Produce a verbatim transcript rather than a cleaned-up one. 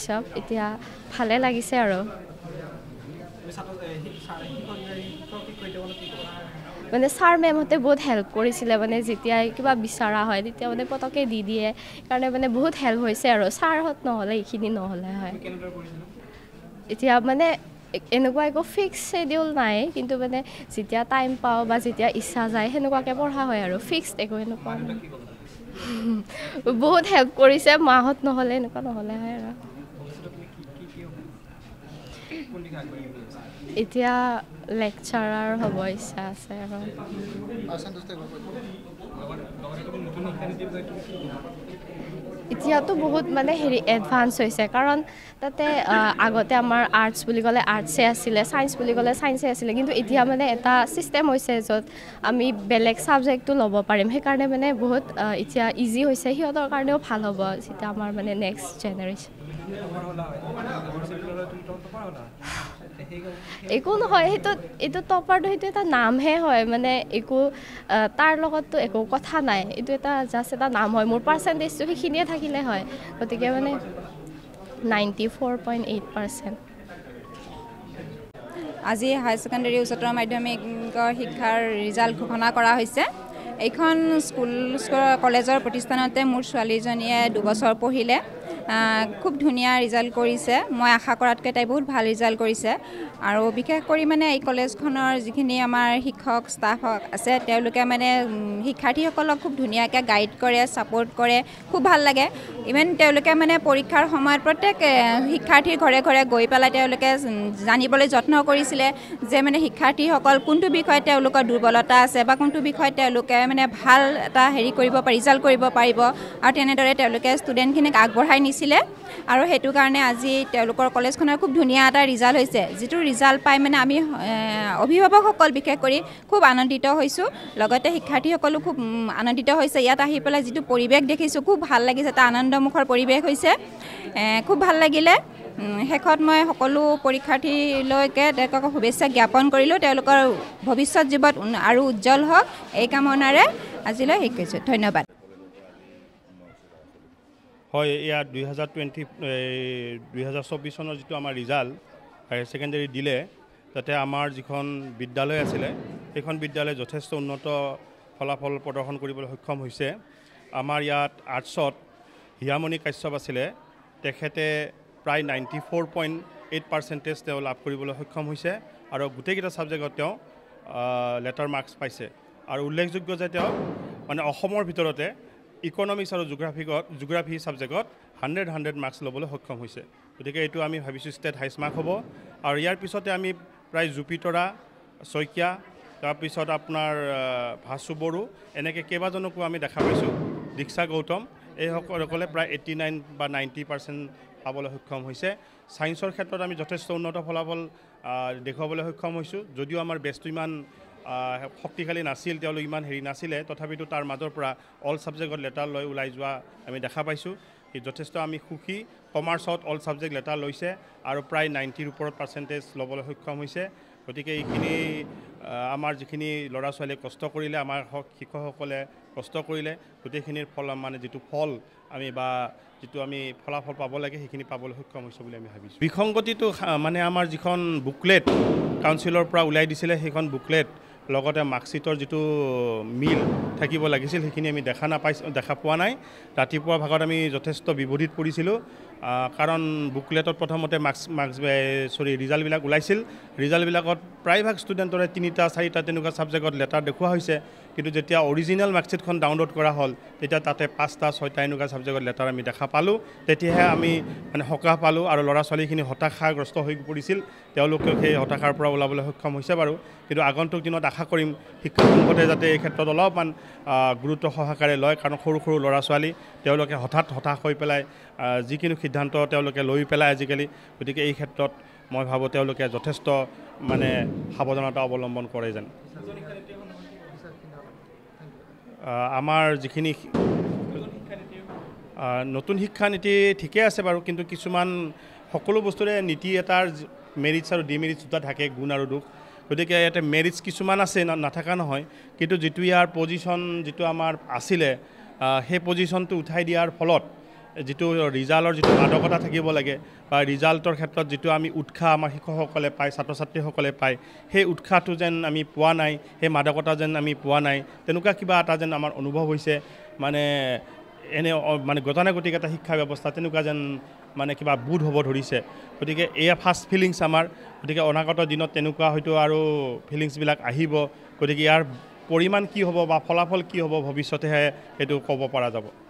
চব এতিয়া ভালে লাগিছে আৰু মানে ছাৰ মেমহঁতে বহুত হেল্প কৰিছিলে মানে যেতিয়া কিবা বিচৰা হয় তেতিয়া মানে পতকে দি দিয়ে কাৰণে মানে বহুত হেল্প হৈছে আৰু ছাৰহঁত নহ'লে এইখিনি নহ'লে হয় এতিয়া মানে এনেকুৱা একো ফিক্স শ্বেডিউল নাই কিন্তু মানে যেতিয়া টাইম পাওঁ বা যেতিয়া ইচ্ছা যায় সেনেকুৱাকৈ পঢ়া হয় আৰু ফিক্সড একো এনেকুৱা বহুত হেল্প কৰিছে মাহঁত নহ'লে এনেকুৱা নহ'লে হয় আৰু এতিয়া লেকচাৰাৰ হ'ব ইচ্ছা আছে আৰু এতিয়াতো বহুত মানে হেৰি এডভান্স হৈছে কাৰণ তাতে আগতে আমাৰ আৰ্টছ বুলি ক'লে আৰ্টছে আছিলে ছায়েন্স বুলি ক'লে ছায়েন্সে আছিলে কিন্তু এতিয়া মানে এটা ছিষ্টেম হৈছে য'ত আমি বেলেগ ছাবজেক্টটো ল'ব পাৰিম সেইকাৰণে মানে বহুত এতিয়া ইজি হৈছে সিহঁতৰ কাৰণেও ভাল হ'ব যেতিয়া আমাৰ মানে নেক্সট জেনেৰেশ্যন একো নহয় সেইটো এইটো টপাৰটো সেইটো এটা নামহে হয় মানে একো তাৰ লগততো একো কথা নাই এইটো এটা জাষ্ট এটা নাম হয় মোৰ পাৰ্চেণ্টেজটো সেইখিনিয়ে থাকিলে হয় গতিকে মানে ninety four point eight percent আজি হাই ছেকেণ্ডেৰী উচ্চতৰ মাধ্যমিকৰ শিক্ষাৰ ৰিজাল্ট ঘোষণা কৰা হৈছে এইখন স্কুল কলেজৰ প্ৰতিষ্ঠানতে মোৰ ছোৱালীজনীয়ে দুবছৰ পঢ়িলে খুব ধুনীয়া ৰিজাল্ট কৰিছে মই আশা কৰাতকৈ তাই বহুত ভাল ৰিজাল্ট কৰিছে আৰু বিশেষ কৰি মানে এই কলেজখনৰ যিখিনি আমাৰ শিক্ষক ষ্টাফ আছে তেওঁলোকে মানে শিক্ষাৰ্থীসকলক খুব ধুনীয়াকৈ গাইড কৰে ছাপোৰ্ট কৰে খুব ভাল লাগে ইভেন তেওঁলোকে মানে পৰীক্ষাৰ সময়ত প্ৰত্যেক শিক্ষাৰ্থীৰ ঘৰে ঘৰে গৈ পেলাই তেওঁলোকে জানিবলৈ যত্ন কৰিছিলে যে মানে শিক্ষাৰ্থীসকল কোনটো বিষয়ত তেওঁলোকৰ দুৰ্বলতা আছে বা কোনটো বিষয়ত তেওঁলোকে মানে ভাল এটা হেৰি কৰিব পাৰি ৰিজাল্ট কৰিব পাৰিব আৰু তেনেদৰে তেওঁলোকে ষ্টুডেণ্টখিনিক আগবঢ়াই নিছিলে আৰু সেইটো কাৰণে আজি তেওঁলোকৰ কলেজখনৰ খুব ধুনীয়া এটা ৰিজাল্ট হৈছে যিটো ৰিজাল্ট পাই মানে আমি অভিভাৱকসকল বিশেষ কৰি খুব আনন্দিত হৈছোঁ লগতে শিক্ষাৰ্থীসকলো খুব আনন্দিত হৈছে ইয়াত আহি পেলাই যিটো পৰিৱেশ দেখিছোঁ খুব ভাল লাগিছে এটা আনন্দমুখৰ পৰিৱেশ হৈছে খুব ভাল লাগিলে শেষত মই সকলো পৰীক্ষাৰ্থীলৈকে তেওঁলোকক শুভেচ্ছা জ্ঞাপন কৰিলোঁ তেওঁলোকৰ ভৱিষ্যত জীৱন আৰু উজ্জ্বল হওক এই কামনাৰে আজিলৈ শেষ কৰিছোঁ ধন্যবাদ হয় এয়া দুই হাজাৰ টুৱেণ্টি দুই হাজাৰ চৌব্বিছ চনৰ যিটো আমাৰ ৰিজাল্ট হায়াৰ ছেকেণ্ডেৰী দিলে তাতে আমাৰ যিখন বিদ্যালয় আছিলে সেইখন বিদ্যালয় যথেষ্ট উন্নত ফলাফল প্ৰদৰ্শন কৰিবলৈ সক্ষম হৈছে আমাৰ ইয়াত আৰ্টছত হিয়ামণি কাশ্যপ আছিলে তেখেতে প্ৰায় ninety four point eight percentage তেওঁ লাভ কৰিবলৈ সক্ষম হৈছে আৰু গোটেইকেইটা ছাবজেক্টত তেওঁ লেটাৰ মাৰ্কছ পাইছে আৰু উল্লেখযোগ্য যে তেওঁ মানে অসমৰ ভিতৰতে ইকনমিক্স আৰু জিঅ'গ্ৰাফিকত জিঅ'গ্ৰাফি ছাবজেক্টত হাণ্ড্ৰেড হাণ্ড্ৰেড মাৰ্কছ ল'বলৈ সক্ষম হৈছে গতিকে এইটো আমি ভাবিছোঁ ষ্টেট হাইষ্ট মাৰ্ক হ'ব আৰু ইয়াৰ পিছতে আমি প্ৰায় জুপিতৰা শইকীয়া তাৰপিছত আপোনাৰ ভাসু বড়ো এনেকৈ কেইবাজনকো আমি দেখা পাইছোঁ দীক্ষা গৌতম এইসকলে প্ৰায় এইট্টি নাইন বা নাইণ্টি পাৰ্চেণ্ট পাবলৈ সক্ষম হৈছে ছায়েন্সৰ ক্ষেত্ৰত আমি যথেষ্ট উন্নত ফলাফল দেখুৱাবলৈ সক্ষম হৈছোঁ যদিও আমাৰ বেছটো ইমান শক্তিশালী নাছিল তেওঁলোক ইমান হেৰি নাছিলে তথাপিতো তাৰ মাজৰ পৰা অল ছাবজেক্টত লেটাৰ লৈ ওলাই যোৱা আমি দেখা পাইছোঁ সি যথেষ্ট আমি সুখী কমাৰ্চত অল ছাবজেক্ট লেটাৰ লৈছে আৰু প্ৰায় নাইণ্টিৰ ওপৰত পাৰ্চেণ্টেজ ল'বলৈ সক্ষম হৈছে গতিকে এইখিনি আমাৰ যিখিনি ল'ৰা ছোৱালীয়ে কষ্ট কৰিলে আমাৰ শিক্ষকসকলে কষ্ট কৰিলে গোটেইখিনিৰ ফল মানে যিটো ফল আমি বা যিটো আমি ফলাফল পাব লাগে সেইখিনি পাবলৈ সক্ষম হৈছোঁ বুলি আমি ভাবিছোঁ বিসংগতিটো মানে আমাৰ যিখন বুকলেট কাউন্সিলৰ পৰা ওলাই দিছিলে সেইখন বুকলেট লগতে মাৰ্কশ্বিটৰ যিটো মিল থাকিব লাগিছিল সেইখিনি আমি দেখা নাপাইছোঁ দেখা পোৱা নাই ৰাতিপুৱা ভাগত আমি যথেষ্ট বিভোধিত পৰিছিলোঁ কাৰণ বুকলেটত প্ৰথমতে মাৰ্কছ মাৰ্কছ চৰি ৰিজাল্টবিলাক ওলাইছিল ৰিজাল্টবিলাকত প্ৰায়ভাগ ষ্টুডেণ্টৰে তিনিটা চাৰিটা তেনেকুৱা ছাবজেক্টত লেটাৰ দেখুওৱা হৈছে কিন্তু যেতিয়া অৰিজিনেল মাৰ্কশ্বিটখন ডাউনলোড কৰা হ'ল তেতিয়া তাতে পাঁচটা ছয়টা এনেকুৱা ছাবজেক্টত লেটাৰ আমি দেখা পালোঁ তেতিয়াহে আমি মানে সকাহ পালোঁ আৰু ল'ৰা ছোৱালীখিনি হতাশাগ্ৰস্ত হৈ পৰিছিল তেওঁলোকে সেই হতাশাৰ পৰা ওলাবলৈ সক্ষম হৈছে বাৰু কিন্তু আগন্তুক দিনত আশা কৰিম শিক্ষা সংসদে যাতে এই ক্ষেত্ৰত অলপমান গুৰুত্ব সহকাৰে লয় কাৰণ সৰু সৰু ল'ৰা ছোৱালী তেওঁলোকে হঠাৎ হতাশ হৈ পেলাই যিকোনো সিদ্ধান্ত তেওঁলোকে লৈ পেলাই আজিকালি গতিকে এই ক্ষেত্ৰত মই ভাবোঁ তেওঁলোকে যথেষ্ট মানে সাৱধানতা অৱলম্বন কৰে যেন আমাৰ যিখিনি নতুন শিক্ষানীতি ঠিকে আছে বাৰু কিন্তু কিছুমান সকলো বস্তুৰে নীতি এটাৰ মেৰিটছ আৰু ডিমেৰিটছ দুটা থাকে গুণ আৰু দুখ গতিকে ইয়াতে মেৰিটছ কিছুমান আছে নাথাকা নহয় কিন্তু যিটো ইয়াৰ পজিশ্যন যিটো আমাৰ আছিলে সেই পজিশ্যনটো উঠাই দিয়াৰ ফলত যিটো ৰিজাল্টৰ যিটো মাদকতা থাকিব লাগে বা ৰিজাল্টৰ ক্ষেত্ৰত যিটো আমি উৎসাহ আমাৰ শিক্ষকসকলে পায় ছাত্ৰ ছাত্ৰীসকলে পায় সেই উৎসাহটো যেন আমি পোৱা নাই সেই মাদকতা যেন আমি পোৱা নাই তেনেকুৱা কিবা এটা যেন আমাৰ অনুভৱ হৈছে মানে এনে মানে গতানুগতিক এটা শিক্ষা ব্যৱস্থা তেনেকুৱা যেন মানে কিবা বোধ হ'ব ধৰিছে গতিকে এয়া ফাৰ্ষ্ট ফিলিংছ আমাৰ গতিকে অনাগত দিনত তেনেকুৱা হয়তো আৰু ফিলিংছবিলাক আহিব গতিকে ইয়াৰ পৰিমাণ কি হ'ব বা ফলাফল কি হ'ব ভৱিষ্যতেহে সেইটো ক'ব পৰা যাব